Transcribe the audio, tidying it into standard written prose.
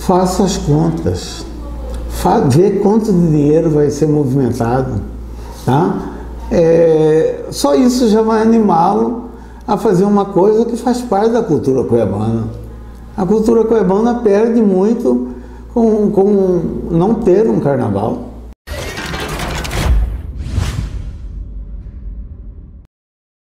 faça as contas, vê quanto de dinheiro vai ser movimentado, tá? Só isso já vai animá-lo a fazer uma coisa que faz parte da cultura cuiabana. A cultura cuiabana perde muito com não ter um carnaval.